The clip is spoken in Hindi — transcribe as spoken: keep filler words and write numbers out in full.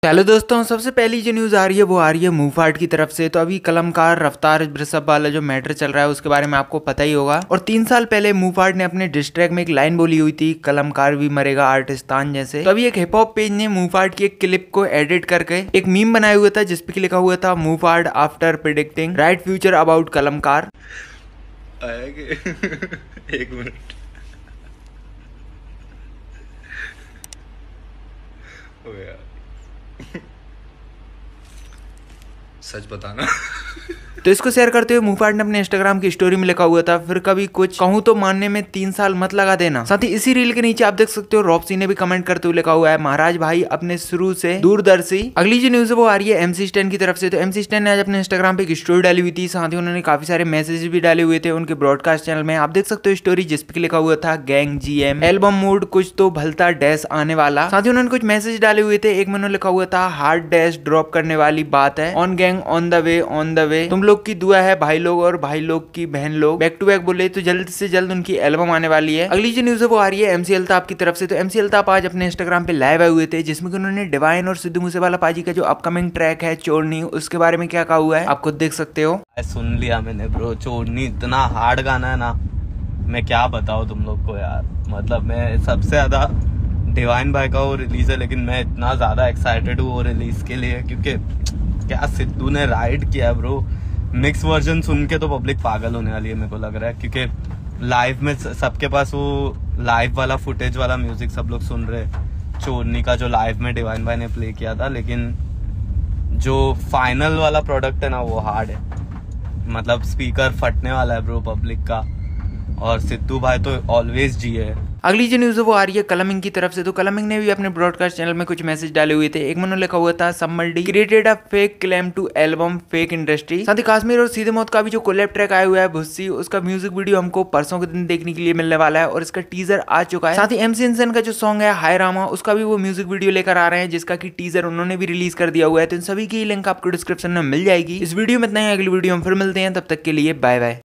हेलो दोस्तों, सबसे पहली जो न्यूज़ आ रही है वो आ रही है मूफार्ट की तरफ से। तो अभी कलमकार रफ्तार वृषभ वाला जो मैटर चल रहा है उसके बारे में आपको पता ही होगा। और तीन साल पहले मूफार्ट ने अपने डिस ट्रैक में एक लाइन बोली हुई थी, कलमकार भी मरेगा आर्टिस्तान जैसे। तो अभी एक हिप हॉप पेज ने मूफार्ट की एक क्लिप को एडिट करके एक मीम बनाया हुआ था जिसपे लिखा हुआ था मूफार्ट after predicting right future about Kalamkar. एक मिनट ओ यार सच बताना। तो इसको शेयर करते हुए मूफार्ट ने अपने इंस्टाग्राम की स्टोरी में लिखा हुआ था, फिर कभी कुछ कहूं तो मानने में तीन साल मत लगा देना। साथ ही इसी रील के नीचे आप देख सकते हो रॉप्सी ने भी कमेंट करते हुए लिखा हुआ है, महाराज भाई अपने शुरू से दूरदर्शी। अगली जो न्यूज है वो आ रही है एमसी स्टैन की तरफ से। तो एमसी स्टैन ने आज अपने इंस्टाग्राम पे एक स्टोरी डाली हुई थी, साथ ही उन्होंने काफी सारे मैसेज भी डाले हुए थे उनके ब्रॉडकास्ट चैनल में। आप देख सकते हो स्टोरी जिसपे लिखा हुआ था गैंग जीएम एल्बम मूड कुछ तो भलता डैश आने वाला। साथ ही उन्होंने कुछ मैसेज डाले हुए थे, एक में उन्होंने लिखा हुआ था हार्ड डैश ड्रॉप करने वाली बात है, on gang on the way on the way, तुम लोग की दुआ है भाई लोग और भाई लोग की बहन लोग, बैक टू बैक बोले तो जल्द से जल्द उनकी एल्बम आने वाली है। अगली जो न्यूज है वो आ रही है एमसी अल्ताफ की तरफ से। तो एमसी अल्ताफ आज अपने इंस्टाग्राम पे लाइव आए हुए थे जिसमें कि उन्होंने डिवाइन और सिद्धू मूसेवाला पाजी का जो अपकमिंग ट्रैक है चोरनी, उसके बारे में क्या कहा हुआ है आप खुद देख सकते हो। सुन लिया मैंने ब्रो, चोरनी इतना हार्ड गाना है ना, मैं क्या बताऊँ तुम लोग को यार। मतलब मैं सबसे ज्यादा डिवाइन भाई का वो रिलीज है, लेकिन मैं इतना ज्यादा एक्साइटेड हूँ वो रिलीज के लिए क्योंकि क्या सिद्धू ने राइड किया ब्रो। मिक्स वर्जन सुन के तो पब्लिक पागल होने वाली है मेरे को लग रहा है, क्योंकि लाइव में सबके पास वो लाइव वाला फुटेज वाला म्यूजिक सब लोग सुन रहे हैं चोरनी का जो लाइव में डिवाइन भाई ने प्ले किया था, लेकिन जो फाइनल वाला प्रोडक्ट है ना वो हार्ड है। मतलब स्पीकर फटने वाला है ब्रो पब्लिक का, और सिद्धू भाई तो ऑलवेज जी है। अगली जो न्यूज है वो आ रही है कलमिंग की तरफ से। तो कलमिंग ने भी अपने ब्रॉडकास्ट चैनल में कुछ मैसेज डाले हुए थे, एक में लिखा हुआ था somebody created a fake claim to album fake industry. साथ ही काश्मीर और सीधे मौत का भी जो कोलैब ट्रैक आया हुआ है भुस्सी, उसका म्यूजिक वीडियो हमको परसों के दिन देखने के लिए मिलने वाला है और इसका टीजर आ चुका है। साथ ही एमसी इंसान का जो सॉन्ग है हाय रामा, उसका भी वो म्यूजिक वीडियो लेकर आ रहे हैं जिसका की टीजर उन्होंने भी रिलीज कर दिया हुआ है। तो इन सभी की लिंक आपको डिस्क्रिप्शन में मिल जाएगी। इस वीडियो में इतना ही, अगली वीडियो में फिर मिलते हैं, तब तक के लिए बाय बाय।